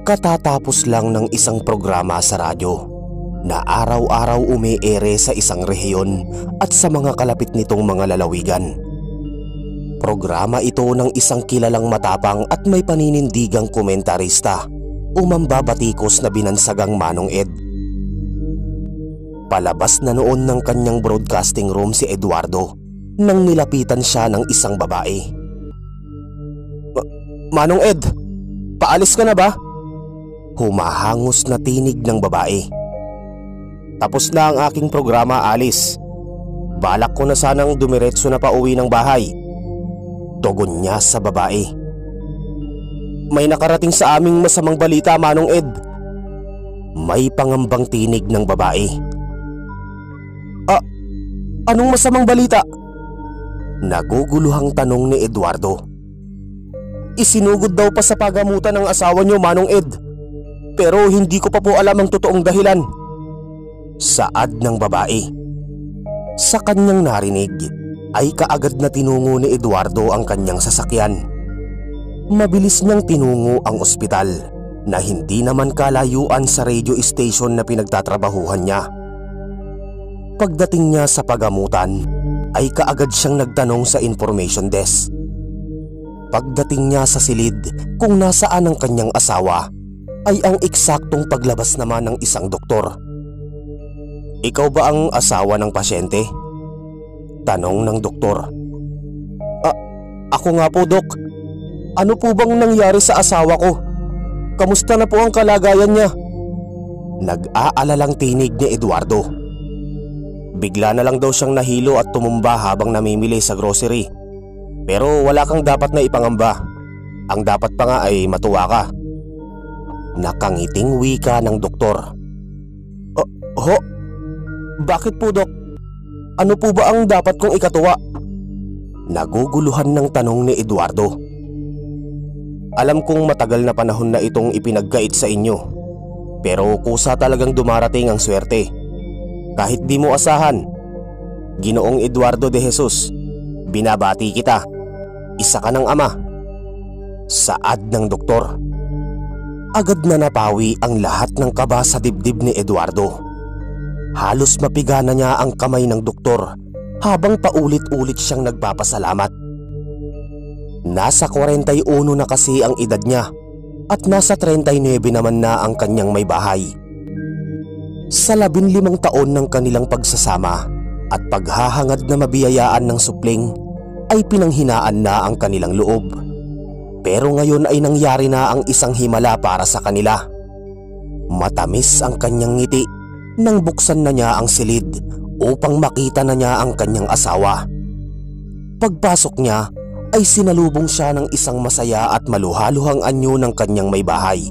Katatapos lang ng isang programa sa radyo na araw-araw umiere sa isang rehiyon at sa mga kalapit nitong mga lalawigan. Programa ito ng isang kilalang matapang at may paninindigang komentarista o mambabatikos na binansagang Manong Ed. Palabas na noon ng kanyang broadcasting room si Eduardo nang nilapitan siya ng isang babae. Manong Ed, paalis ka na ba? Humahangos na tinig ng babae. Tapos na ang aking programa, alis. Balak ko na sanang dumiretso na pauwi ng bahay. Tugon niya sa babae. May nakarating sa aming masamang balita, Manong Ed. May pangambang tinig ng babae. Anong masamang balita? Naguguluhang tanong ni Eduardo. Isinugod daw pa sa pagamutan ng asawa niyo, Manong Ed. Pero hindi ko pa po alam ang totoong dahilan. Saad ng babae. Sa kanyang narinig ay kaagad na tinungo ni Eduardo ang kanyang sasakyan. Mabilis niyang tinungo ang ospital na hindi naman kalayuan sa radio station na pinagtatrabahuhan niya. Pagdating niya sa pagamutan ay kaagad siyang nagtanong sa information desk. Pagdating niya sa silid kung nasaan ang kanyang asawa ay ang eksaktong paglabas naman ng isang doktor. Ikaw ba ang asawa ng pasyente? Tanong ng doktor. Ako nga po, Dok. Ano po bang nangyari sa asawa ko? Kamusta na po ang kalagayan niya? Nag-aalalang tinig ni Eduardo. Bigla na lang daw siyang nahilo at tumumba habang namimili sa grocery. Pero wala kang dapat na ipangamba. Ang dapat pa nga ay matuwa ka. Nakangiting wika ng doktor. Bakit po, Dok? Ano po ba ang dapat kong ikatuwa? Naguguluhan ng tanong ni Eduardo. Alam kong matagal na panahon na itong ipinagkait sa inyo. Pero kusa talagang dumarating ang swerte. Kahit di mo asahan. Ginoong Eduardo de Jesus, binabati kita. Isa ka ng ama. Saad ng doktor. Agad na napawi ang lahat ng kaba sa dibdib ni Eduardo. Halos mapiga na niya ang kamay ng doktor habang paulit-ulit siyang nagpapasalamat. Nasa 41 na kasi ang edad niya at nasa 39 naman na ang kanyang may bahay. Sa 15 taon ng kanilang pagsasama at paghahangad na mabiyayaan ng supling ay pinanghinaan na ang kanilang loob. Pero ngayon ay nangyari na ang isang himala para sa kanila. Matamis ang kanyang ngiti nang buksan na niya ang silid upang makita na niya ang kanyang asawa. Pagpasok niya ay sinalubong siya ng isang masaya at maluhaluhang anyo ng kanyang may bahay.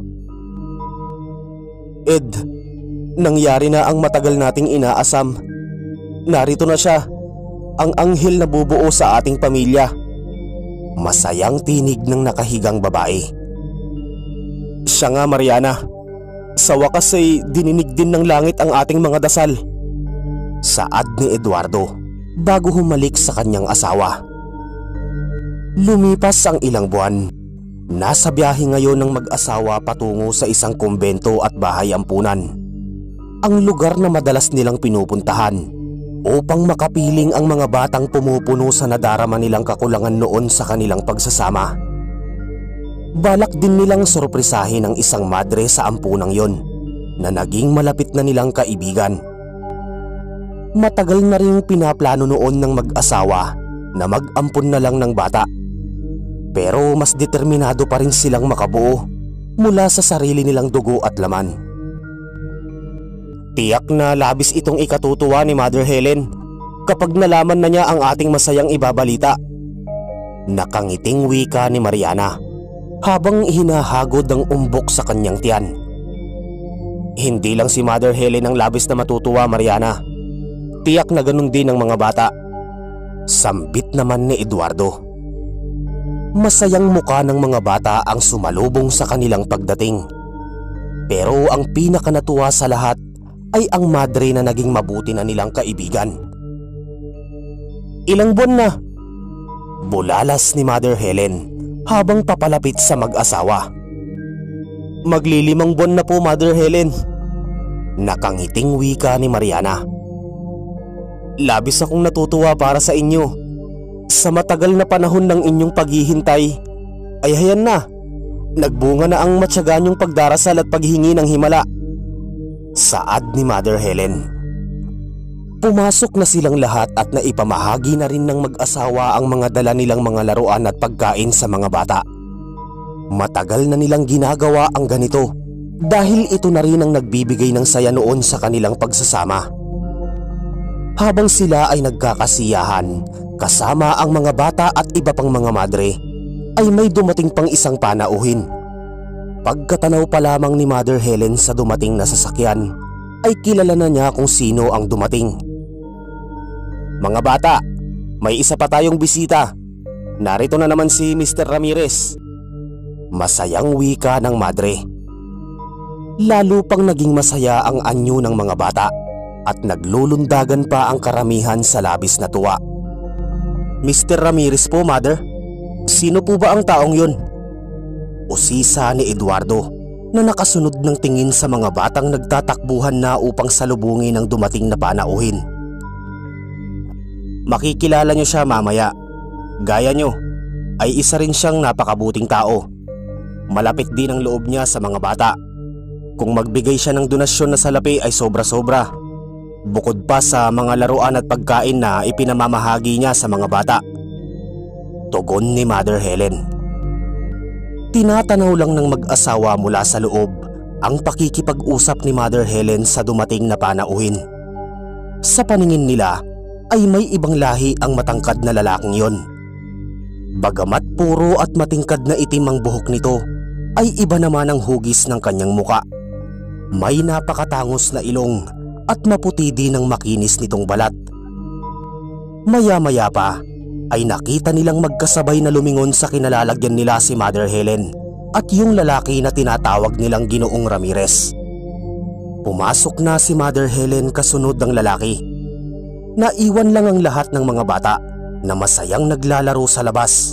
Ed, nangyari na ang matagal nating inaasam. Narito na siya, ang anghel na bubuo sa ating pamilya. Masayang tinig ng nakahigang babae. Siya nga, Mariana. Sa wakas ay dininig din ng langit ang ating mga dasal. Saad ni Eduardo bago humalik sa kanyang asawa. Lumipas ang ilang buwan. Nasa biyahe ngayon ng mag-asawa patungo sa isang kumbento at bahay ampunan. Ang lugar na madalas nilang pinupuntahan upang makapiling ang mga batang pumupuno sa nadarama nilang kakulangan noon sa kanilang pagsasama. Balak din nilang sorpresahin ang isang madre sa ampunang yon na naging malapit na nilang kaibigan. Matagal na ring pinaplano noon ng mag-asawa na mag-ampun na lang ng bata. Pero mas determinado pa rin silang makabuo mula sa sarili nilang dugo at laman. Tiyak na labis itong ikatutuwa ni Mother Helen kapag nalaman na niya ang ating masayang ibabalita. Nakangiting wika ni Mariana habang hinahagod ang umbok sa kanyang tiyan. Hindi lang si Mother Helen ang labis na matutuwa, Mariana. Tiyak na ganun din ang mga bata. Sambit naman ni Eduardo. Masayang muka ng mga bata ang sumalubong sa kanilang pagdating. Pero ang pinakanatuwa sa lahat ay ang madre na naging mabuti na nilang kaibigan. Ilang buwan na? Bulalas ni Mother Helen habang papalapit sa mag-asawa. Maglilimang buwan na po, Mother Helen. Nakangiting wika ni Mariana. Labis akong natutuwa para sa inyo. Sa matagal na panahon ng inyong paghihintay, ay hayan na. Nagbunga na ang matyaga niyong pagdarasal at paghingi ng himala. Saad ni Mother Helen. Pumasok na silang lahat at naipamahagi na rin ng mag-asawa ang mga dala nilang mga laruan at pagkain sa mga bata. Matagal na nilang ginagawa ang ganito dahil ito na rin ang nagbibigay ng saya noon sa kanilang pagsasama. Habang sila ay nagkakasiyahan kasama ang mga bata at iba pang mga madre, ay may dumating pang isang panauhin. Pagkatanaw pa lamang ni Mother Helen sa dumating na sasakyan, ay kilala na niya kung sino ang dumating. Mga bata, may isa pa tayong bisita. Narito na naman si Mr. Ramirez. Masayang wika ng madre. Lalo pang naging masaya ang anyo ng mga bata at naglulundagan pa ang karamihan sa labis na tuwa. Mr. Ramirez po, Mother. Sino po ba ang taong yun? Usisa ni Eduardo na nakasunod ng tingin sa mga batang nagtatakbuhan na upang salubungin ang dumating na panauhin. Makikilala niyo siya mamaya. Gaya niyo, ay isa rin siyang napakabuting tao. Malapit din ang loob niya sa mga bata. Kung magbigay siya ng donasyon na salapi ay sobra-sobra. Bukod pa sa mga laruan at pagkain na ipinamamahagi niya sa mga bata. Tugon ni Mother Helen. Tinatanaw lang ng mag-asawa mula sa loob ang pakikipag-usap ni Mother Helen sa dumating na panauhin. Sa paningin nila ay may ibang lahi ang matangkad na lalaking yon. Bagamat puro at matingkad na itim ang buhok nito, ay iba naman ang hugis ng kanyang muka. May napakatangos na ilong at maputi din ang makinis nitong balat. Maya-maya pa ay nakita nilang magkasabay na lumingon sa kinalalagyan nila si Mother Helen at yung lalaki na tinatawag nilang Ginoong Ramirez. Pumasok na si Mother Helen kasunod ng lalaki. Naiwan lang ang lahat ng mga bata na masayang naglalaro sa labas.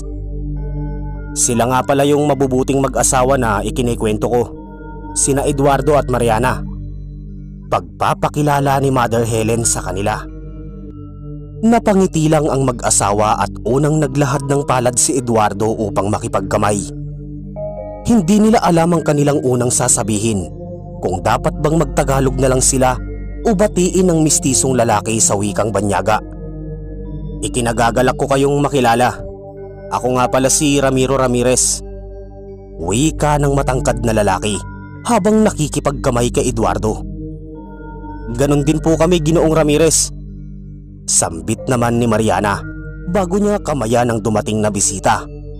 Sila nga pala yung mabubuting mag-asawa na ikinikwento ko. Sina Eduardo at Mariana. Pagpapakilala ni Mother Helen sa kanila. Napangiti lang ang mag-asawa at unang naglahad ng palad si Eduardo upang makipagkamay. Hindi nila alam ang kanilang unang sasabihin, kung dapat bang magtagalog na lang sila o batiin ng mistisong lalaki sa wikang Banyaga. Ikinagagalak ko kayong makilala. Ako nga pala si Ramiro Ramirez. Wika ng matangkad na lalaki habang nakikipagkamay kay Eduardo. Ganon din po kami, Ginoong Ramirez. Sambit naman ni Mariana bago niya kamayan ang dumating na bisita.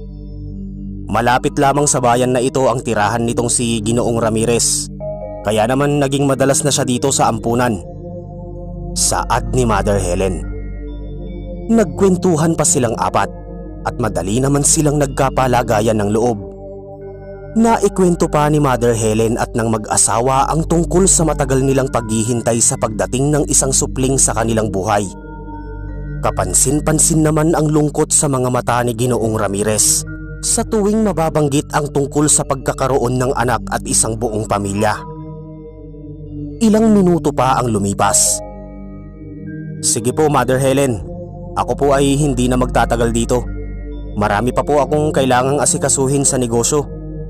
Malapit lamang sa bayan na ito ang tirahan nitong si Ginoong Ramirez, kaya naman naging madalas na siya dito sa ampunan. Saad ni Mother Helen. Nagkwentuhan pa silang apat at madali naman silang nagkapalagayan ng loob. Naikwento pa ni Mother Helen at ng mag-asawa ang tungkol sa matagal nilang paghihintay sa pagdating ng isang supling sa kanilang buhay. Kapansin-pansin naman ang lungkot sa mga mata ni Ginoong Ramirez sa tuwing mababanggit ang tungkol sa pagkakaroon ng anak at isang buong pamilya. Ilang minuto pa ang lumipas. Sige po, Mother Helen. Ako po ay hindi na magtatagal dito. Marami pa po akong kailangang asikasuhin sa negosyo.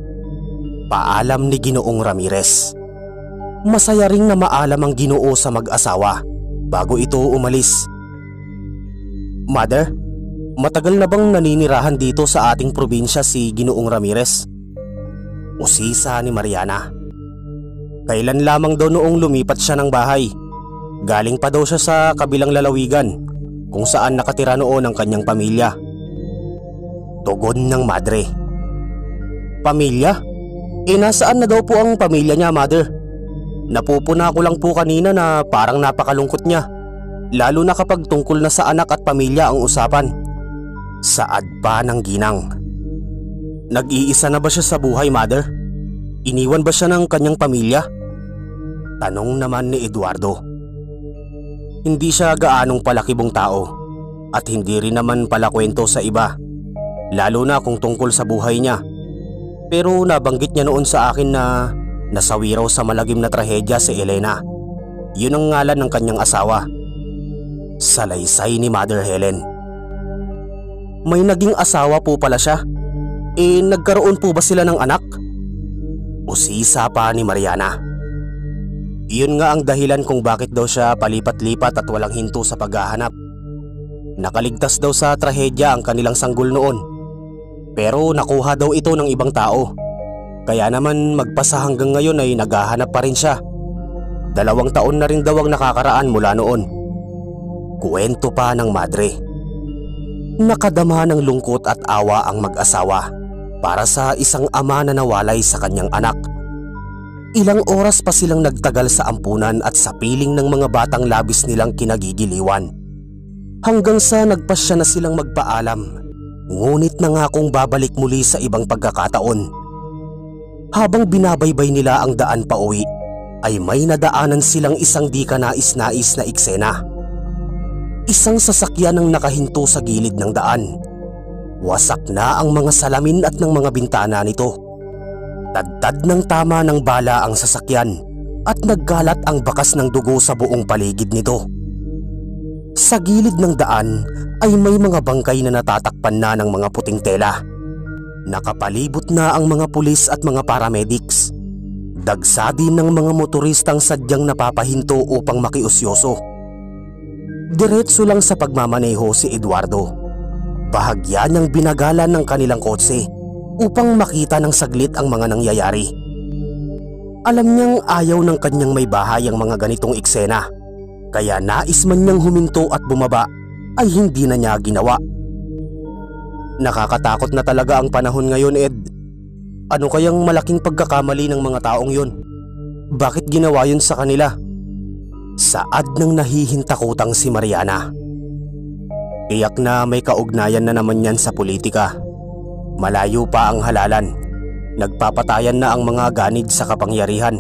Paalam ni Ginoong Ramirez. Masaya ring na maalam ang Ginoo sa mag-asawa bago ito umalis. Mother, matagal na bang naninirahan dito sa ating probinsya si Ginoong Ramirez? Usisa ni Mariana. Kailan lamang daw noong lumipat siya ng bahay. Galing pa daw siya sa kabilang lalawigan kung saan nakatira noon ang kanyang pamilya. Tugon ng madre. Pamilya? Nasaan na daw po ang pamilya niya, Mother? Napupuna ko lang po kanina na parang napakalungkot niya, lalo na kapag tungkol na sa anak at pamilya ang usapan. Saad pa ng ginang. Nag-iisa na ba siya sa buhay, Mother? Iniwan ba siya ng kanyang pamilya? Tanong naman ni Eduardo. Hindi siya gaanong palakibong tao at hindi rin naman pala kwento sa iba, lalo na kung tungkol sa buhay niya. Pero nabanggit niya noon sa akin na nasawi raw sa malagim na trahedya si Elena. Yun ang ngalan ng kanyang asawa. Salaysay ni Mother Helen. May naging asawa po pala siya. Nagkaroon po ba sila ng anak? Usisa pa ni Mariana. Iyon nga ang dahilan kung bakit daw siya palipat-lipat at walang hinto sa paghahanap. Nakaligtas daw sa trahedya ang kanilang sanggol noon. Pero nakuha daw ito ng ibang tao. Kaya naman magpasa hanggang ngayon ay naghahanap pa rin siya. 2 taon na rin daw ang nakakaraan mula noon. Kuwento pa ng madre. Nakadama ng lungkot at awa ang mag-asawa para sa isang ama na nawalay sa kanyang anak. Ilang oras pa silang nagtagal sa ampunan at sa piling ng mga batang labis nilang kinagigiliwan. Hanggang sa nagpasya na silang magpaalam, ngunit nangakong babalik muli sa ibang pagkakataon. Habang binabaybay nila ang daan pa uwi, ay may nadaanan silang isang di kanais-nais na eksena. Isang sasakyan ang nakahinto sa gilid ng daan. Wasak na ang mga salamin at ng mga bintana nito. Tadtad ng tama ng bala ang sasakyan at nagkalat ang bakas ng dugo sa buong paligid nito. Sa gilid ng daan ay may mga bangkay na natatakpan na ng mga puting tela. Nakapalibot na ang mga pulis at mga paramedics. Dagsa din ng mga motoristang sadyang napapahinto upang makiusyoso. Diretso lang sa pagmamaneho si Eduardo. Bahagya niyang binagalan ng kanilang kotse upang makita ng saglit ang mga nangyayari. Alam niyang ayaw ng kanyang may bahay ang mga ganitong eksena, kaya nais man niyang huminto at bumaba ay hindi na niya ginawa. Nakakatakot na talaga ang panahon ngayon, Ed. Ano kayang malaking pagkakamali ng mga taong yun? Bakit ginawa yun sa kanila? Saad ng nahihintakutang si Mariana. Tiyak na may kaugnayan na naman yan sa politika. Malayo pa ang halalan. Nagpapatayan na ang mga ganid sa kapangyarihan.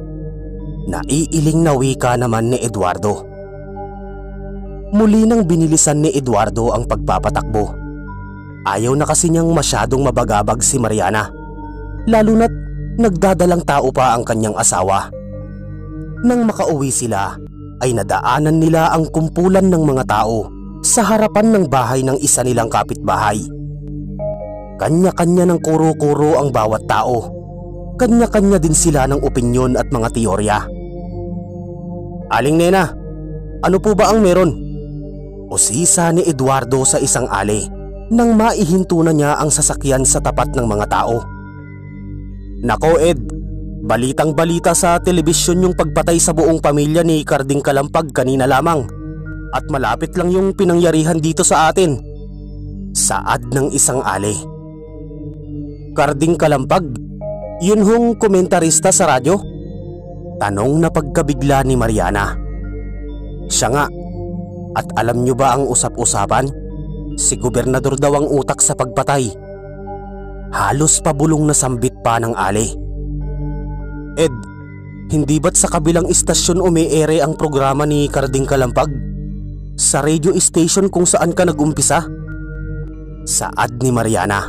Naiiling na wika naman ni Eduardo. Muli nang binilisan ni Eduardo ang pagpapatakbo. Ayaw na kasi niyang masyadong mabagabag si Mariana. Lalo na't nagdadalang tao pa ang kanyang asawa. Nang makauwi sila, ay nadaanan nila ang kumpulan ng mga tao sa harapan ng bahay ng isa nilang kapitbahay. Kanya-kanya ng kuro-kuro ang bawat tao. Kanya-kanya din sila ng opinyon at mga teorya. Aling Nena, ano po ba ang meron? Usisa ni Eduardo sa isang ali nang maihinto na niya ang sasakyan sa tapat ng mga tao. Nako Ed, balitang-balita sa telebisyon yung pagpatay sa buong pamilya ni Carding Kalampag kanina lamang. At malapit lang yung pinangyarihan dito sa atin. Saad ng isang ali. Carding Kalampag? Yun hong komentarista sa radyo? Tanong na pagkabigla ni Mariana. Siya nga. At alam niyo ba ang usap-usapan? Si gobernador daw ang utak sa pagpatay. Halos pabulong na sambit pa ng ali. Ed, hindi ba't sa kabilang istasyon umiere ang programa ni Carding Kalampag? Sa radio station kung saan ka nag-umpisa? Saad ni Mariana.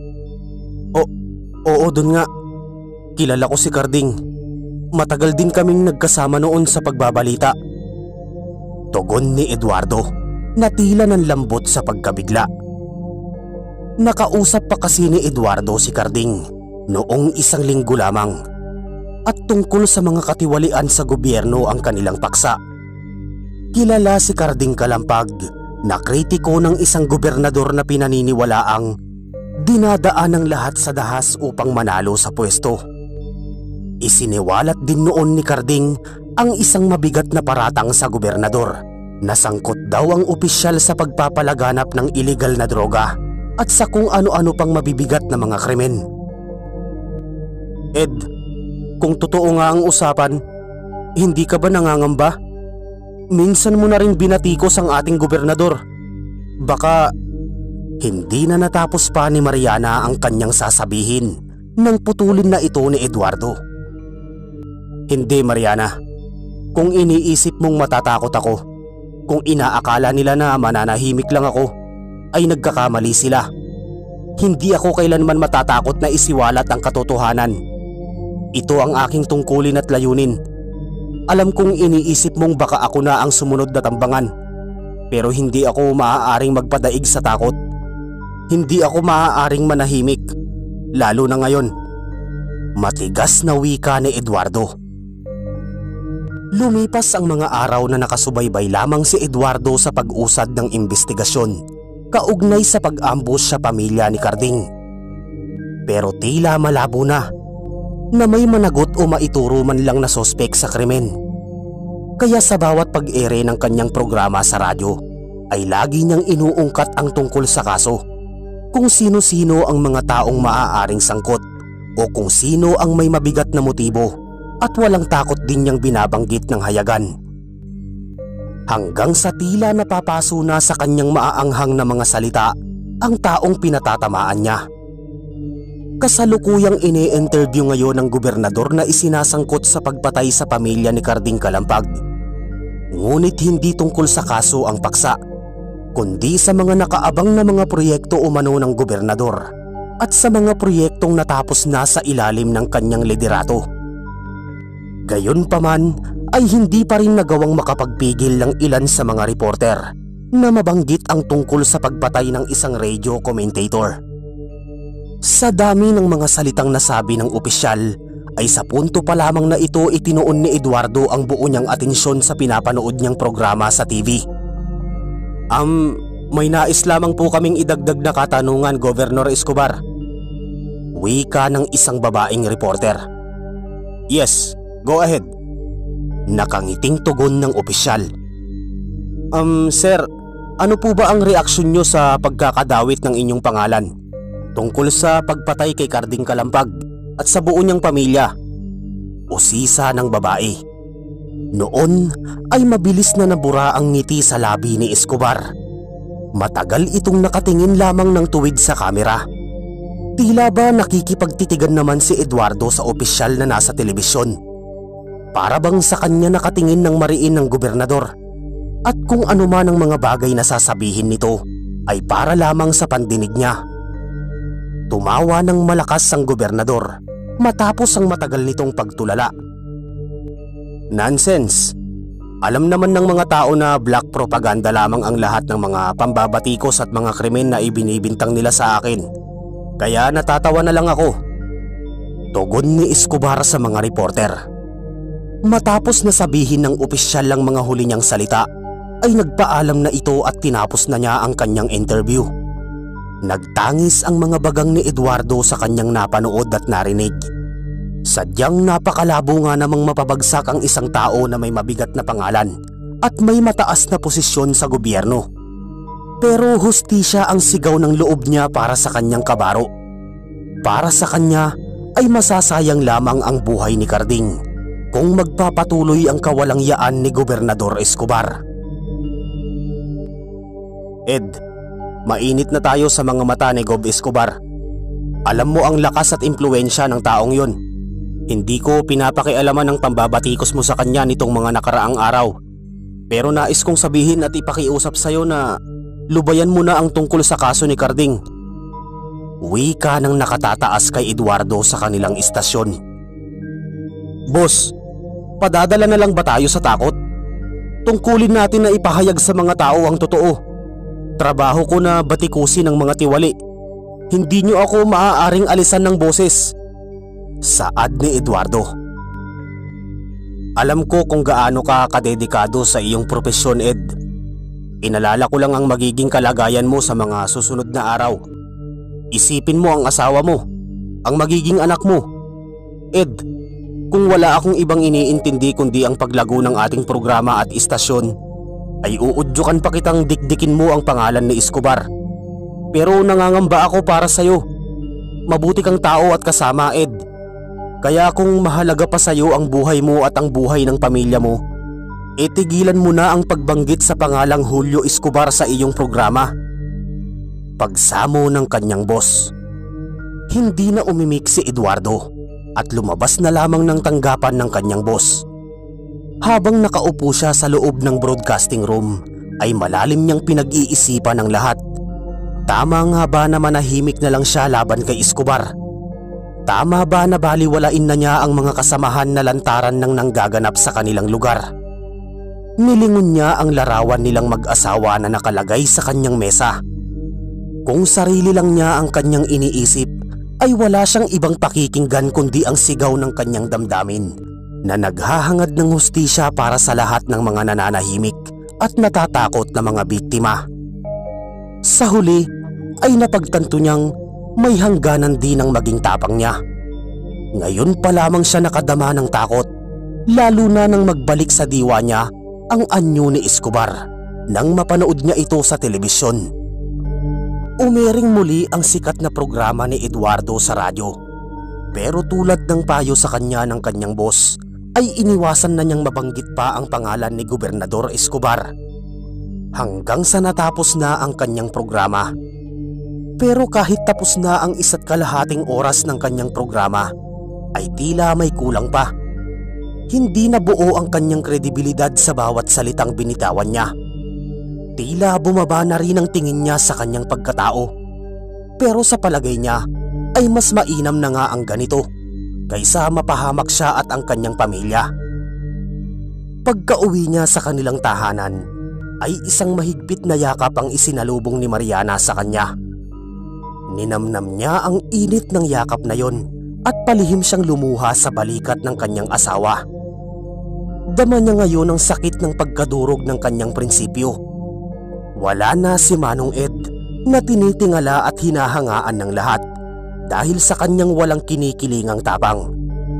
Oo, dun nga. Kilala ko si Carding. Matagal din kaming nagkasama noon sa pagbabalita. Tugon ni Eduardo na tila ng lambot sa pagkabigla. Nakausap pa kasi ni Eduardo si Carding noong 1 linggo lamang at tungkol sa mga katiwalian sa gobyerno ang kanilang paksa. Kilala si Carding Kalampag na kritiko ng isang gobernador na pinaniniwalaang dinadaan ng lahat sa dahas upang manalo sa pwesto. Isiniwalat din noon ni Carding ang isang mabigat na paratang sa gobernador na sangkot daw ang opisyal sa pagpapalaganap ng iligal na droga at sa kung ano-ano pang mabibigat na mga krimen. Ed, kung totoo nga ang usapan, hindi ka ba nangangamba? Minsan mo na rin binatikos ang ating gobernador. Baka hindi na natapos pa ni Mariana ang kanyang sasabihin nang putulin na ito ni Eduardo. Hindi, Mariana. Kung iniisip mong matatakot ako, kung inaakala nila na mananahimik lang ako, ay nagkakamali sila. Hindi ako kailanman matatakot na isiwalat ang katotohanan. Ito ang aking tungkulin at layunin. Alam kong iniisip mong baka ako na ang sumunod na tambangan. Pero hindi ako maaaring magpadaig sa takot. Hindi ako maaaring manahimik, lalo na ngayon. Matigas na wika ni Eduardo. Lumipas ang mga araw na nakasubaybay lamang si Eduardo sa pag-usad ng imbestigasyon kaugnay sa pag-ambush sa pamilya ni Carding. Pero tila malabo na may managot o maituro man lang na sospek sa krimen. Kaya sa bawat pag-ere ng kanyang programa sa radyo ay lagi niyang inuungkat ang tungkol sa kaso, kung sino-sino ang mga taong maaaring sangkot o kung sino ang may mabigat na motibo, at walang takot din niyang binabanggit ng hayagan. Hanggang sa tila napapaso na sa kanyang maaanghang na mga salita ang taong pinatatamaan niya. Kasalukuyang ini-interview ngayon ng gobernador na isinasangkot sa pagpatay sa pamilya ni Carding Kalampag. Ngunit hindi tungkol sa kaso ang paksa, kundi sa mga nakaabang na mga proyekto umano ng gobernador at sa mga proyektong natapos na sa ilalim ng kanyang liderato. Gayunpaman ay hindi pa rin nagawang makapagpigil ng ilan sa mga reporter na mabanggit ang tungkol sa pagpatay ng isang radio commentator. Sa dami ng mga salitang nasabi ng opisyal ay sa punto pa lamang na ito itinuon ni Eduardo ang buo niyang atensyon sa pinapanood niyang programa sa TV. May nais lamang po kaming idagdag na katanungan, Governor Escobar. Wika ng isang babaeng reporter. Yes, go ahead. Nakangiting tugon ng opisyal. Sir, ano po ba ang reaksyon nyo sa pagkakadawit ng inyong pangalan tungkol sa pagpatay kay Carding Kalampag at sa buo niyang pamilya? Usisa ng babae. Noon ay mabilis na nabura ang ngiti sa labi ni Escobar. Matagal itong nakatingin lamang ng tuwid sa kamera. Tila ba nakikipagtitigan naman si Eduardo sa opisyal na nasa telebisyon. Para bang sa kanya nakatingin ng mariin ng gobernador. At kung ano man ang mga bagay na sasabihin nito ay para lamang sa pandinig niya. Tumawa ng malakas ang gobernador matapos ang matagal nitong pagtulala. Nonsense! Alam naman ng mga tao na black propaganda lamang ang lahat ng mga pambabatikos at mga krimen na ibinibintang nila sa akin. Kaya natatawa na lang ako. Tugon ni Escobar sa mga reporter. Matapos na sabihin ng opisyal ang mga huli niyang salita, ay nagpaalam na ito at tinapos na niya ang kanyang interview. Nagtangis ang mga bagang ni Eduardo sa kanyang napanood at narinig. Sadyang napakalabo nga namang mapabagsak ang isang tao na may mabigat na pangalan at may mataas na posisyon sa gobyerno. Pero hustisya ang sigaw ng loob niya para sa kanyang kabaro. Para sa kanya ay masasayang lamang ang buhay ni Carding kung magpapatuloy ang kawalangyaan ni Gobernador Escobar. Ed, mainit na tayo sa mga mata ni Gob Escobar. Alam mo ang lakas at impluensya ng taong yon. Hindi ko pinapakialaman ang pambabatikos mo sa kanya nitong mga nakaraang araw. Pero nais kong sabihin at ipakiusap sa'yo na lubayan mo na ang tungkol sa kaso ni Carding. Wika ng nakatataas kay Eduardo sa kanilang istasyon. Boss, padadala na lang ba tayo sa takot? Tungkulin natin na ipahayag sa mga tao ang totoo. Trabaho ko na batikusin ang mga tiwali. Hindi nyo ako maaaring alisan ng boses. Saad ni Eduardo. Alam ko kung gaano ka kadedikado sa iyong propesyon, Ed. Inalala ko lang ang magiging kalagayan mo sa mga susunod na araw. Isipin mo ang asawa mo, ang magiging anak mo. Ed, kung wala akong ibang iniintindi kundi ang paglago ng ating programa at istasyon, ay uudyukan pa kitang dikdikin mo ang pangalan ni Escobar. Pero nangangamba ako para sa'yo. Mabuti kang tao at kasama, Ed. Kaya kung mahalaga pa sa'yo ang buhay mo at ang buhay ng pamilya mo, tigilan mo na ang pagbanggit sa pangalang Julio Escobar sa iyong programa. Pagsamo ng kanyang boss. Hindi na umimik si Eduardo at lumabas na lamang ng tanggapan ng kanyang boss. Habang nakaupo siya sa loob ng broadcasting room, ay malalim niyang pinag-iisipan ang lahat. Tama nga ba na manahimik na lang siya laban kay Escobar? Tama ba na baliwalain na niya ang mga kasamahan na lantaran ng nanggaganap sa kanilang lugar? Nilingon niya ang larawan nilang mag-asawa na nakalagay sa kanyang mesa. Kung sarili lang niya ang kanyang iniisip, ay wala siyang ibang pakikinggan kundi ang sigaw ng kanyang damdamin na naghahangad ng hustisya para sa lahat ng mga nananahimik at natatakot na mga biktima. Sa huli ay napagtanto niyang may hangganan din ang maging tapang niya. Ngayon pa lamang siya nakadama ng takot, lalo na nang magbalik sa diwa niya ang anyo ni Escobar nang mapanood niya ito sa telebisyon. Umiring muli ang sikat na programa ni Eduardo sa radyo. Pero tulad ng payo sa kanya ng kanyang boss, ay iniwasan na niyang mabanggit pa ang pangalan ni Gobernador Escobar. Hanggang sa natapos na ang kanyang programa. Pero kahit tapos na ang 1.5 oras ng kanyang programa, ay tila may kulang pa. Hindi na buo ang kanyang kredibilidad sa bawat salitang binitawan niya. Tila bumaba na rin ang tingin niya sa kanyang pagkatao. Pero sa palagay niya ay mas mainam na nga ang ganito kaysa mapahamak siya at ang kanyang pamilya. Pagka-uwi niya sa kanilang tahanan ay isang mahigpit na yakap ang isinalubong ni Mariana sa kanya. Ninamnam niya ang init ng yakap na yon at palihim siyang lumuha sa balikat ng kanyang asawa. Dama niya ngayon ang sakit ng pagkadurog ng kanyang prinsipyo. Wala na si Manong Ed na tinitingala at hinahangaan ng lahat dahil sa kanyang walang kinikilingang tapang.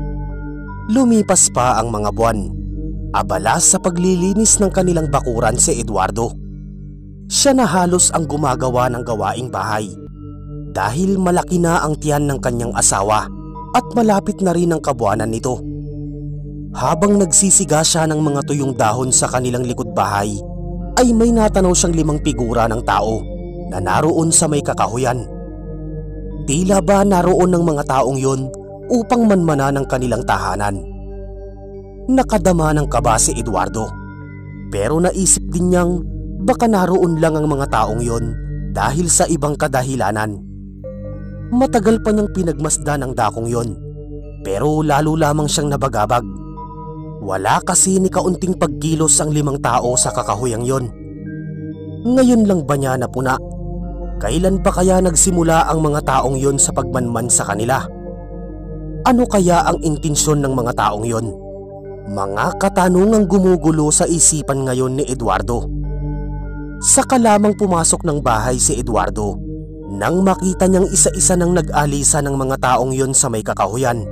Lumipas pa ang mga buwan. Abala sa paglilinis ng kanilang bakuran si Eduardo. Siya na halos ang gumagawa ng gawaing bahay dahil malaki na ang tiyan ng kanyang asawa at malapit na rin ang kabuanan nito. Habang nagsisiga siya ng mga tuyong dahon sa kanilang likod bahay, ay may natanaw siyang 5 figura ng tao na naroon sa may kakahuyan. Tila ba naroon ng mga taong yon upang manmana ng kanilang tahanan. Nakadama ng kaba si Eduardo, pero naisip din niyang baka naroon lang ang mga taong yon dahil sa ibang kadahilanan. Matagal pa niyang pinagmasdan ang dakong yon, pero lalo lamang siyang nabagabag. Wala kasi ni kaunting pagkilos ang 5 tao sa kakahuyang yon. Ngayon lang ba niya napuna? Kailan pa kaya nagsimula ang mga taong yon sa pagmanman sa kanila? Ano kaya ang intensyon ng mga taong yon? Mga katanungang gumugulo sa isipan ngayon ni Eduardo. Saka lamang pumasok ng bahay si Eduardo nang makita niyang isa-isa nang nag-alisa ng mga taong yon sa may kakahuyan.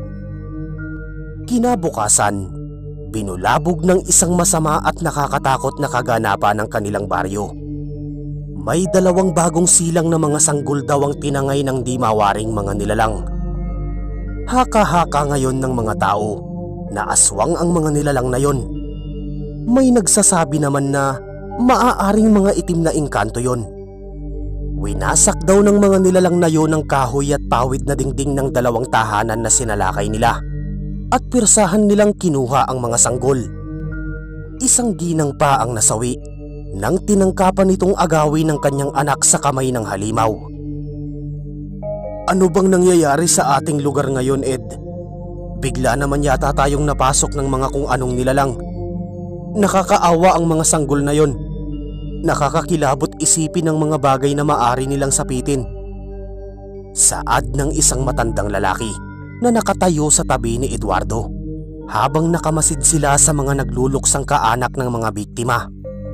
Kinabukasan, binulabog ng isang masama at nakakatakot na kaganapan ng kanilang baryo. May 2 bagong silang na mga sanggol daw ang tinangay ng di mawaring mga nilalang. Haka-haka ngayon ng mga tao na aswang ang mga nilalang na yon. May nagsasabi naman na maaaring mga itim na engkanto yon. Winasak daw ng mga nilalang na yon ang kahoy at pawid na dingding ng 2 tahanan na sinalakay nila at pirsahan nilang kinuha ang mga sanggol. Isang ginang pa ang nasawi nang tinangkapan nitong agawin ng kanyang anak sa kamay ng halimaw. Ano bang nangyayari sa ating lugar ngayon, Ed? Bigla naman yata tayong napasok ng mga kung anong nilalang. Nakakaawa ang mga sanggol na yon. Nakakakilabot isipin ng mga bagay na maari nilang sapitin. Saad ng isang matandang lalaki na nakatayo sa tabi ni Eduardo habang nakamasid sila sa mga nagluluksang kaanak ng mga biktima.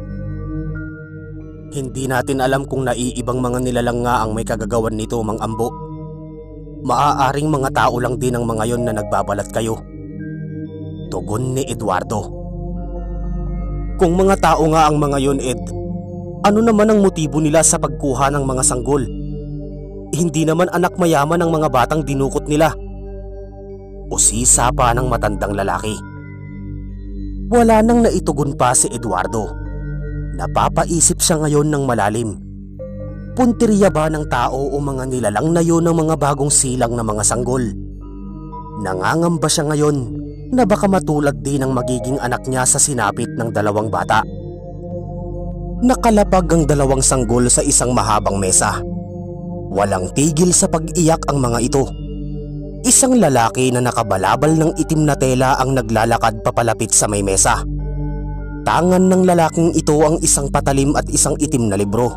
Hindi natin alam kung naiibang mga nilalang nga ang may kagagawan nito, Mang Ambo. Maaaring mga tao lang din ang mga yon na nagbabalat kayo. Tugon ni Eduardo. Kung mga tao nga ang mga yon, Ed, ano naman ang motibo nila sa pagkuha ng mga sanggol? Hindi naman anak mayaman ang mga batang dinukot nila. Usisa pa ng matandang lalaki. Wala nang naitugon pa si Eduardo. Napapaisip siya ngayon ng malalim. Punteriya ba ng tao o mga nilalang na yon ng mga bagong silang na mga sanggol? Nangangamba siya ngayon na baka matulad din ang magiging anak niya sa sinapit ng 2 bata. Nakalapag ang 2 sanggol sa isang mahabang mesa Walang tigil sa pag-iyak ang mga ito. Isang lalaki na nakabalabal ng itim na tela ang naglalakad papalapit sa may mesa. Tangan ng lalaking ito ang isang patalim at isang itim na libro.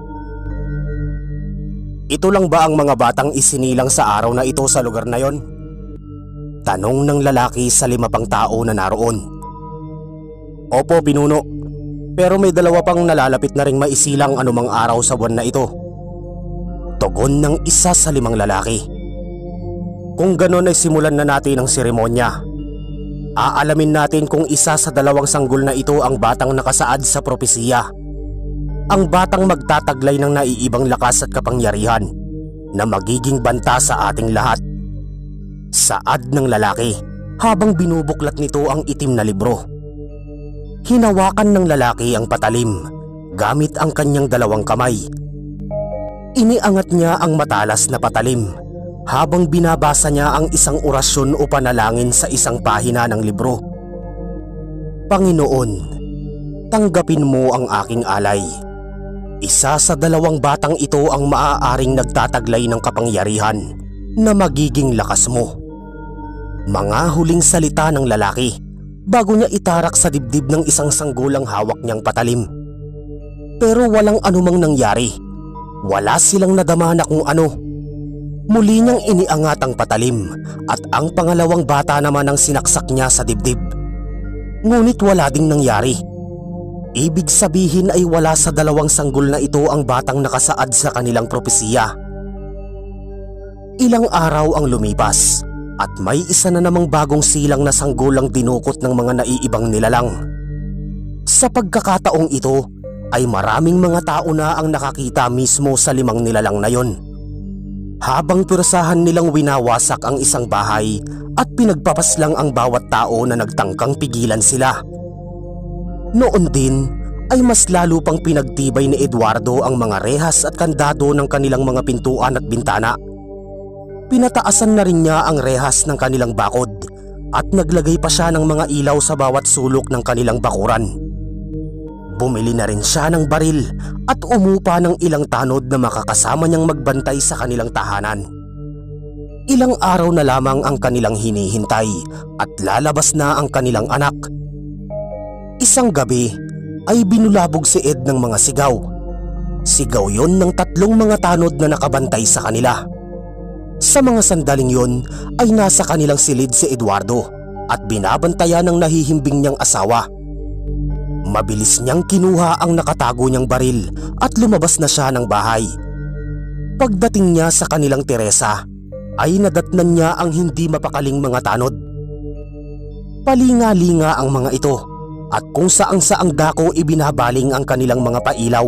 Ito lang ba ang mga batang isinilang sa araw na ito sa lugar na yon? Tanong ng lalaki sa 5 pang tao na naroon. Opo, pinuno. Pero may 2 pang nalalapit na ring maisilang anumang araw sa buwan na ito. Tugon ng isa sa 5 lalaki. Kung ganon ay simulan na natin ang seremonya. Aalamin natin kung isa sa 2 sanggol na ito ang batang nakasaad sa propesiya. Ang batang magtataglay ng naiibang lakas at kapangyarihan na magiging banta sa ating lahat. Saad ng lalaki habang binubuklat nito ang itim na libro. Hinawakan ng lalaki ang patalim gamit ang kanyang 2 kamay. Iniangat niya ang matalas na patalim habang binabasa niya ang isang orasyon o panalangin sa isang pahina ng libro. Panginoon, tanggapin mo ang aking alay. Isa sa 2 batang ito ang maaaring nagtataglay ng kapangyarihan na magiging lakas mo. Mga huling salita ng lalaki bago niya itarak sa dibdib ng isang sanggulang hawak niyang patalim. Pero walang anumang nangyari. Wala silang nadama na kung ano. Muli niyang iniangat ang patalim at ang pangalawang bata naman ang sinaksak niya sa dibdib. Ngunit wala ding nangyari. Ibig sabihin ay wala sa 2 sanggol na ito ang batang nakasaad sa kanilang propesiya. Ilang araw ang lumipas at may isa na namang bagong silang na sanggulang dinukot ng mga naiibang nilalang. Sa pagkakataong ito ay maraming mga tao na ang nakakita mismo sa 5 nilalang na yon. Habang pirasahan nilang winawasak ang isang bahay at pinagpapaslang ang bawat tao na nagtangkang pigilan sila. Noon din ay mas lalo pang pinagtibay ni Eduardo ang mga rehas at kandado ng kanilang mga pintuan at bintana. Pinataasan na rin niya ang rehas ng kanilang bakod at naglagay pa siya ng mga ilaw sa bawat sulok ng kanilang bakuran. Bumili na rin siya ng baril at umupa ng ilang tanod na makakasama niyang magbantay sa kanilang tahanan. Ilang araw na lamang ang kanilang hinihintay at lalabas na ang kanilang anak. Isang gabi ay binulabog si Ed ng mga sigaw. Sigaw yon ng 3 mga tanod na nakabantay sa kanila. Sa mga sandaling yon ay nasa kanilang silid si Eduardo at binabantayan ng nahihimbing niyang asawa. Mabilis niyang kinuha ang nakatago niyang baril at lumabas na siya ng bahay. Pagdating niya sa kanilang Teresa ay nadatnan niya ang hindi mapakaling mga tanod. Palinga-linga ang mga ito at kung saang-saang dako ibinabaling ang kanilang mga pailaw.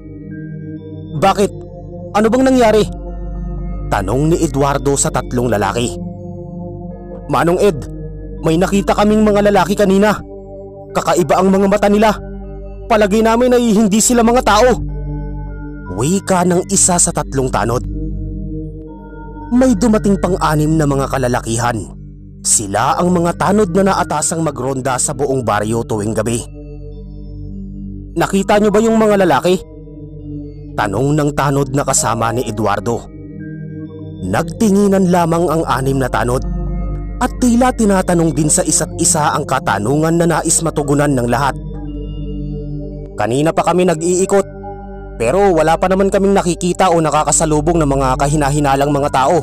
Bakit? Ano bang nangyari? Tanong ni Eduardo sa 3 lalaki. Manong Ed, may nakita kaming mga lalaki kanina. Kakaiba ang mga mata nila. Palagay namin ay hindi sila mga tao. Wika ng isa sa 3 tanod. May dumating pang 6 na mga kalalakihan. Sila ang mga tanod na naatasang magronda sa buong baryo tuwing gabi. Nakita niyo ba yung mga lalaki? Tanong ng tanod na kasama ni Eduardo. Nagtinginan lamang ang 6 na tanod at tila tinatanong din sa isa't isa ang katanungan na nais matugunan ng lahat. Kanina pa kami nag-iikot pero wala pa naman kaming nakikita o nakakasalubong ng mga kahinahinalang mga tao.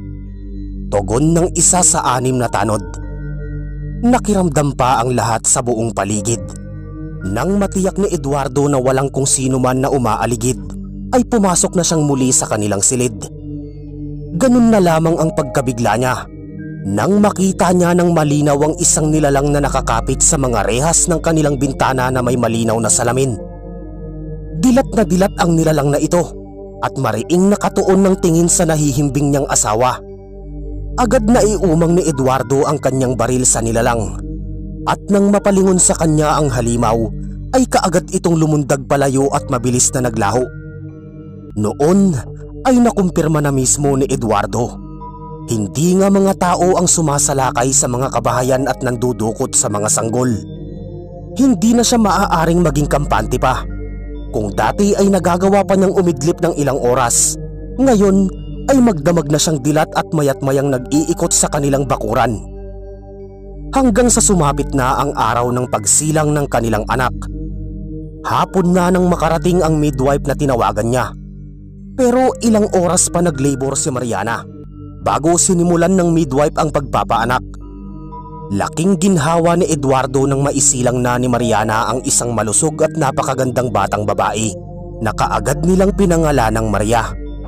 Tugon ng isa sa 6 na tanod. Nakiramdam pa ang lahat sa buong paligid. Nang matiyak ni Eduardo na walang kung sino man na umaaligid, ay pumasok na siyang muli sa kanilang silid. Ganun na lamang ang pagkabigla niya nang makita niya ng malinaw ang isang nilalang na nakakapit sa mga rehas ng kanilang bintana na may malinaw na salamin. Dilat na dilat ang nilalang na ito at mariing nakatuon ng tingin sa nahihimbing niyang asawa. Agad na iumang ni Eduardo ang kanyang baril sa nilalang at nang mapalingon sa kanya ang halimaw ay kaagad itong lumundag palayo at mabilis na naglaho. Noon ay nakumpirma na mismo ni Eduardo. Hindi nga mga tao ang sumasalakay sa mga kabahayan at nandudukot sa mga sanggol. Hindi na siya maaaring maging kampante pa. Kung dati ay nagagawa pa niyang umidlip ng ilang oras, ngayon ay magdamag na siyang dilat at mayat-mayang nag-iikot sa kanilang bakuran. Hanggang sa sumapit na ang araw ng pagsilang ng kanilang anak. Hapon na nang makarating ang midwife na tinawagan niya. Pero ilang oras pa nag-labor si Mariana bago sinimulan ng midwife ang pagpapaanak. Laking ginhawa ni Eduardo nang maisilang na ni Mariana ang isang malusog at napakagandang batang babae na kaagad nilang pinangalan ng Maria.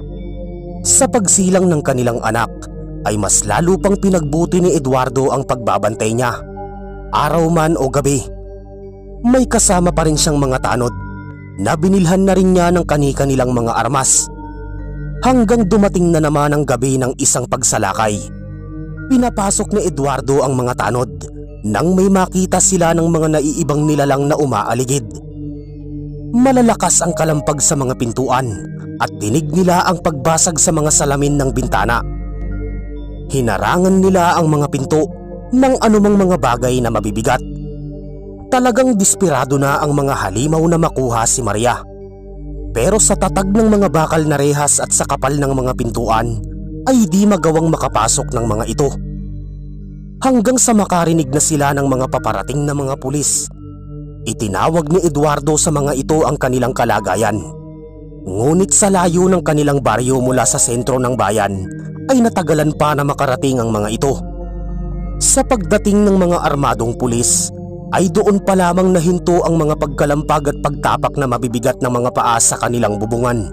Sa pagsilang ng kanilang anak ay mas lalo pang pinagbuti ni Eduardo ang pagbabantay niya. Araw man o gabi, may kasama pa rin siyang mga tanod na binilhan na rin niya ng kani-kanilang mga armas. Hanggang dumating na naman ang gabi ng isang pagsalakay. Pinapasok ni Eduardo ang mga tanod nang may makita sila ng mga naiibang nilalang na umaaligid. Malalakas ang kalampag sa mga pintuan at dinig nila ang pagbasag sa mga salamin ng bintana. Hinarangan nila ang mga pinto ng anumang mga bagay na mabibigat. Talagang desperado na ang mga halimaw na makuha si Maria. Pero sa tatag ng mga bakal na rehas at sa kapal ng mga pintuan ay di magawang makapasok ng mga ito. Hanggang sa makarinig na sila ng mga paparating na mga pulis. Itinawag ni Eduardo sa mga ito ang kanilang kalagayan. Ngunit sa layo ng kanilang baryo mula sa sentro ng bayan ay natagalan pa na makarating ang mga ito. Sa pagdating ng mga armadong pulis ay doon pa lamang nahinto ang mga pagkalampag at pagtapak na mabibigat ng mga paa sa kanilang bubungan.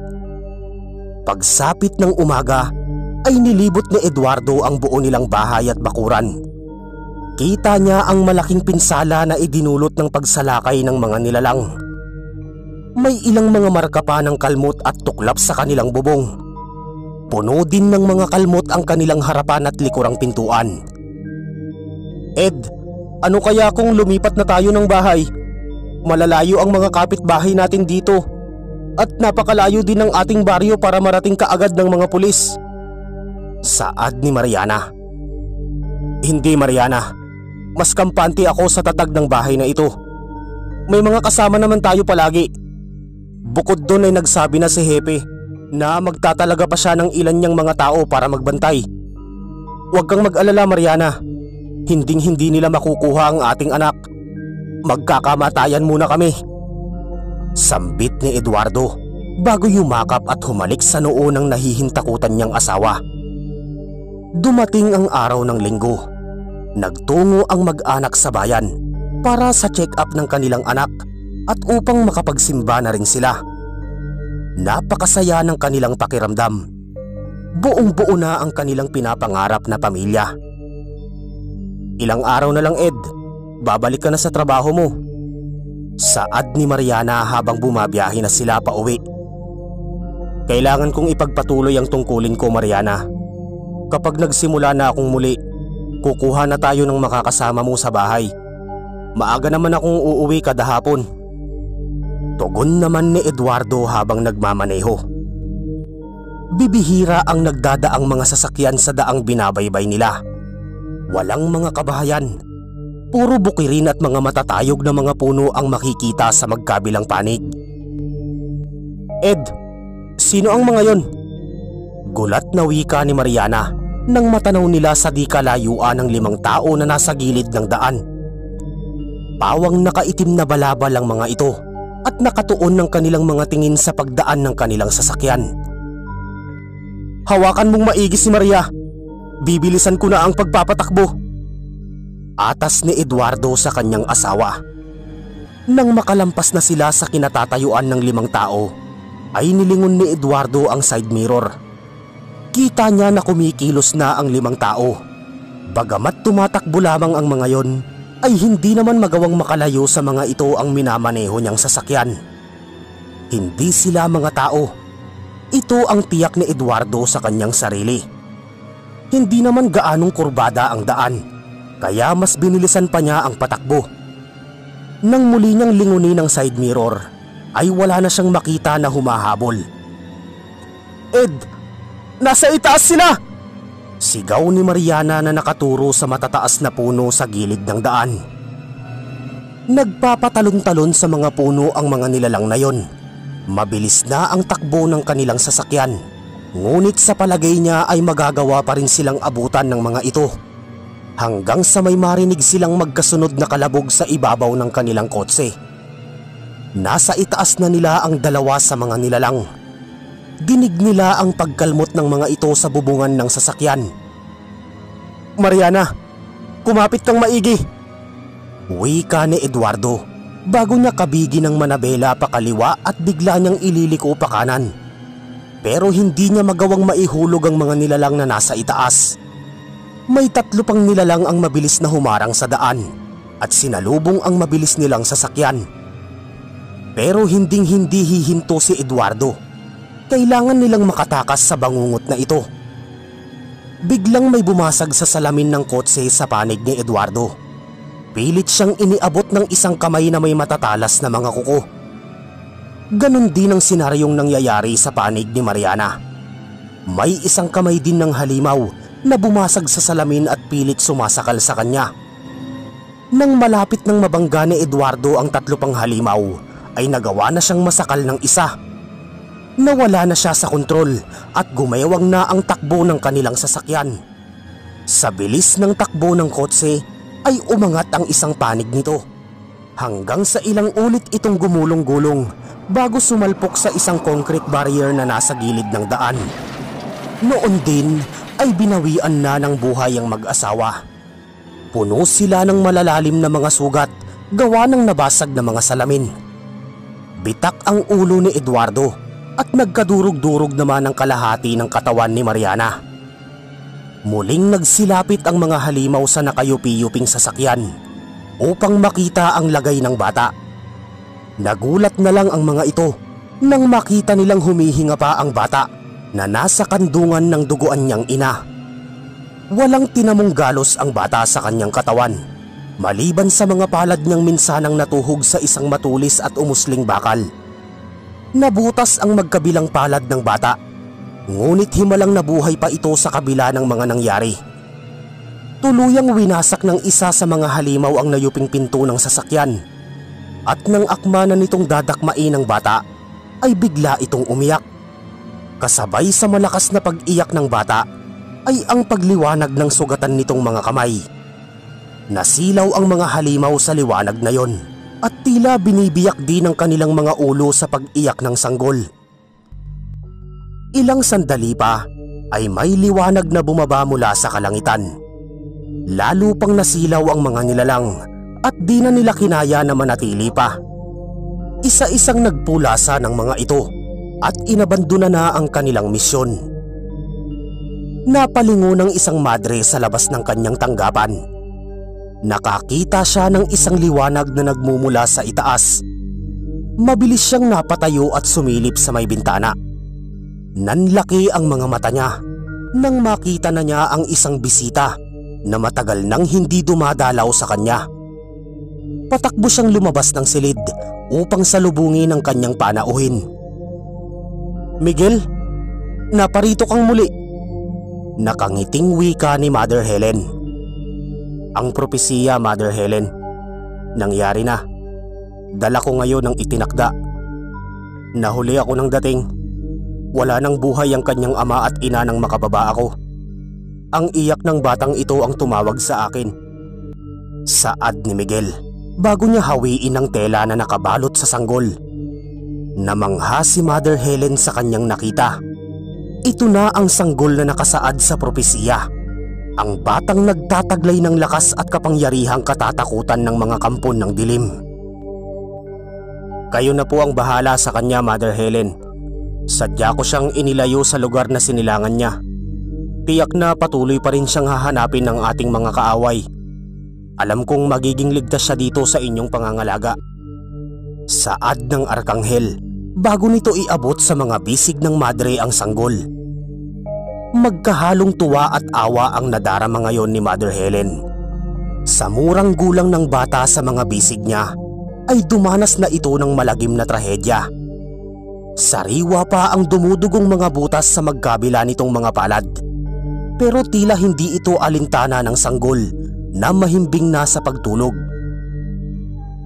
Pagsapit ng umaga ay nilibot ni Eduardo ang buo nilang bahay at bakuran. Kita niya ang malaking pinsala na idinulot ng pagsalakay ng mga nilalang. May ilang mga marka pa ng kalmot at tuklap sa kanilang bubong. Puno din ng mga kalmot ang kanilang harapan at likurang pintuan. Ed, ano kaya kung lumipat na tayo ng bahay? Malalayo ang mga kapitbahay natin dito. At napakalayo din ng ating baryo para marating kaagad ng mga pulis. Saad ni Mariana. Hindi, Mariana. Mas kampante ako sa tatag ng bahay na ito. May mga kasama naman tayo palagi. Bukod doon ay nagsabi na si Hepe na magtatalaga pa siya ng ilan niyang mga tao para magbantay. Huwag kang mag-alala, Mariana. Hinding-hindi nila makukuha ang ating anak. Magkakamatayan muna kami. Sambit ni Eduardo bago yumakap at humalik sa noo ng nahihintakutan niyang asawa. Dumating ang araw ng linggo. Nagtungo ang mag-anak sa bayan para sa check-up ng kanilang anak at upang makapagsimba na rin sila. Napakasaya ng kanilang pakiramdam. Buong-buo na ang kanilang pinapangarap na pamilya. Ilang araw na lang, Ed. Babalik ka na sa trabaho mo. Saad ni Mariana habang bumabiyahe na sila pa uwi. Kailangan kong ipagpatuloy ang tungkulin ko, Mariana. Kapag nagsimula na akong muli, kukuha na tayo ng makakasama mo sa bahay. Maaga naman akong uuwi kada hapon. Tugon naman ni Eduardo habang nagmamaneho. Bibihira ang nagdadaang mga sasakyan sa daang binabaybay nila. Walang mga kabahayan. Puro bukirin at mga matatayog na mga puno ang makikita sa magkabilang panig. Ed, sino ang mga yon? Gulat na wika ni Mariana nang matanaw nila sa di kalayuan ng 5 tao na nasa gilid ng daan. Pawang nakaitim na balabal ang mga ito at nakatuon ng kanilang mga tingin sa pagdaan ng kanilang sasakyan. Hawakan mong maigi si Maria. Bibilisan ko na ang pagpapatakbo. Atas ni Eduardo sa kanyang asawa. Nang makalampas na sila sa kinatatayuan ng 5 tao, ay nilingon ni Eduardo ang side mirror. Kita niya na kumikilos na ang 5 tao. Bagamat tumatakbo lamang ang mga yon, ay hindi naman magawang makalayo sa mga ito ang minamaneho niyang sasakyan. Hindi sila mga tao. Ito ang tiyak ni Eduardo sa kanyang sarili. Hindi naman gaanong kurbada ang daan, kaya mas binilisan pa niya ang patakbo. Nang muli niyang lingunin ang side mirror, ay wala na siyang makita na humahabol. Ed, nasa itaas sila! Sigaw ni Mariana na nakaturo sa matataas na puno sa gilid ng daan. Nagpapatalon-talon sa mga puno ang mga nilalang na yon. Mabilis na ang takbo ng kanilang sasakyan. Ngunit sa palagay niya ay magagawa pa rin silang abutan ng mga ito hanggang sa may marinig silang magkasunod na kalabog sa ibabaw ng kanilang kotse. Nasa itaas na nila ang dalawa sa mga nilalang. Dinig nila ang pagkalmot ng mga ito sa bubungan ng sasakyan. "Mariana, kumapit kang maigi," wika ni Eduardo bago niya kabigi ng manabela pa kaliwa at bigla niyang ililiko pa kanan. Pero hindi niya magawang maihulog ang mga nilalang na nasa itaas. May 3 pang nilalang ang mabilis na humarang sa daan at sinalubong ang mabilis nilang sasakyan. Pero hinding-hindi hihinto si Eduardo. Kailangan nilang makatakas sa bangungot na ito. Biglang may bumasag sa salamin ng kotse sa panig ni Eduardo. Pilit siyang iniabot ng isang kamay na may matatalas na mga kuko. Ganon din ang senaryong nangyayari sa panig ni Mariana. May isang kamay din ng halimaw na bumasag sa salamin at pilit sumasakal sa kanya. Nang malapit ng mabangga ni Eduardo ang 3 pang halimaw, ay nagawa na siyang masakal ng isa. Nawala na siya sa kontrol at gumayawang na ang takbo ng kanilang sasakyan. Sa bilis ng takbo ng kotse ay umangat ang isang panig nito. Hanggang sa ilang ulit itong gumulong-gulong bago sumalpok sa isang concrete barrier na nasa gilid ng daan. Noon din ay binawian na ng buhay ang mag-asawa. Puno sila ng malalalim na mga sugat gawa ng nabasag na mga salamin. Bitak ang ulo ni Eduardo at nagkadurog-durog naman ang kalahati ng katawan ni Mariana. Muling nagsilapit ang mga halimaw sa nakayupi-yuping sasakyan upang makita ang lagay ng bata. Nagulat na lang ang mga ito nang makita nilang humihinga pa ang bata na nasa kandungan ng duguan niyang ina. Walang tinamong galos ang bata sa kanyang katawan, maliban sa mga palad niyang minsanang natuhog sa isang matulis at umusling bakal. Nabutas ang magkabilang palad ng bata, ngunit himalang nabuhay pa ito sa kabila ng mga nangyari. Tuluyang winasak ng isa sa mga halimaw ang nayuping pinto ng sasakyan, at nang akma na nitong dadakmain ng bata, ay bigla itong umiyak. Kasabay sa malakas na pag-iyak ng bata ay ang pagliwanag ng sugatan nitong mga kamay. Nasilaw ang mga halimaw sa liwanag na yon at tila binibiyak din ang kanilang mga ulo sa pag-iyak ng sanggol. Ilang sandali pa ay may liwanag na bumaba mula sa kalangitan. Lalo pang nasilaw ang mga nilalang at di na nila kinaya na manatili pa. Isa-isang nagpulasa ng mga ito at inabandona na ang kanilang misyon. Napalingon ng isang madre sa labas ng kanyang tanggapan. Nakakita siya ng isang liwanag na nagmumula sa itaas. Mabilis siyang napatayo at sumilip sa may bintana. Nanlaki ang mga mata niya nang makita na niya ang isang bisita na matagal nang hindi dumadalaw sa kanya. Patakbo siyang lumabas ng silid upang salubungin ang kanyang panauhin. "Miguel, naparito kang muli," nakangiting wika ni Mother Helen. "Ang propesiya, Mother Helen, nangyari na. Dala ko ngayon ang itinakda. Nahuli ako ng dating. Wala nang buhay ang kanyang ama at ina nang makababa ako. Ang iyak ng batang ito ang tumawag sa akin." Saad ni Miguel bago niya hawiin ang tela na nakabalot sa sanggol. Namangha si Mother Helen sa kanyang nakita. Ito na ang sanggol na nakasaad sa propesiya. Ang batang nagtataglay ng lakas at kapangyarihang katatakutan ng mga kampon ng dilim. "Kayo na po ang bahala sa kanya, Mother Helen. Sadya ko siyang inilayo sa lugar na sinilangan niya. Tiyak na patuloy pa rin siyang hahanapin ng ating mga kaaway. Alam kong magiging ligtas siya dito sa inyong pangangalaga." Saad ng Arkanghel bago nito iabot sa mga bisig ng madre ang sanggol. Magkahalong tuwa at awa ang nadarama ngayon ni Mother Helen. Sa murang gulang ng bata sa mga bisig niya ay dumanas na ito ng malagim na trahedya. Sariwa pa ang dumudugong mga butas sa magkabila nitong mga palad. Pero tila hindi ito alintana ng sanggol na mahimbing na sa pagtulog.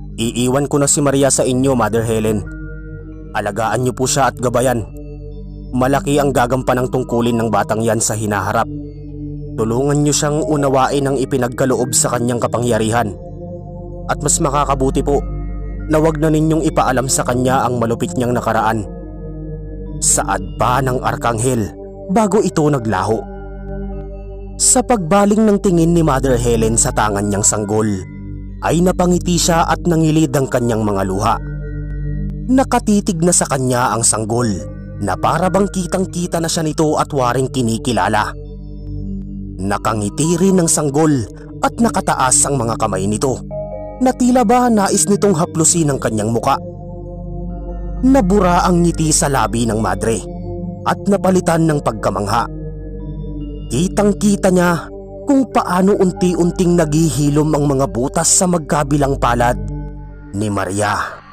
"Iiwan ko na si Maria sa inyo, Mother Helen. Alagaan niyo po siya at gabayan. Malaki ang gagampanang tungkulin ng batang yan sa hinaharap. Tulungan niyo siyang unawain ang ipinagkaloob sa kanyang kapangyarihan. At mas makakabuti po na wag na ninyong ipaalam sa kanya ang malupit niyang nakaraan. Saad pa ng Arkanghel bago ito naglaho. Sa pagbaling ng tingin ni Mother Helen sa tangan niyang sanggol, ay napangiti siya at nangilid ang kanyang mga luha. Nakatitig na sa kanya ang sanggol na para bang kitang-kita na siya nito at waring kinikilala. Nakangiti rin ng sanggol at nakataas ang mga kamay nito na tila ba nais nitong haplusin ang kanyang muka. Nabura ang ngiti sa labi ng madre at napalitan ng pagkamangha. Kitang-kita niya kung paano unti-unting naghihilom ang mga butas sa magkabilang palad ni Maria.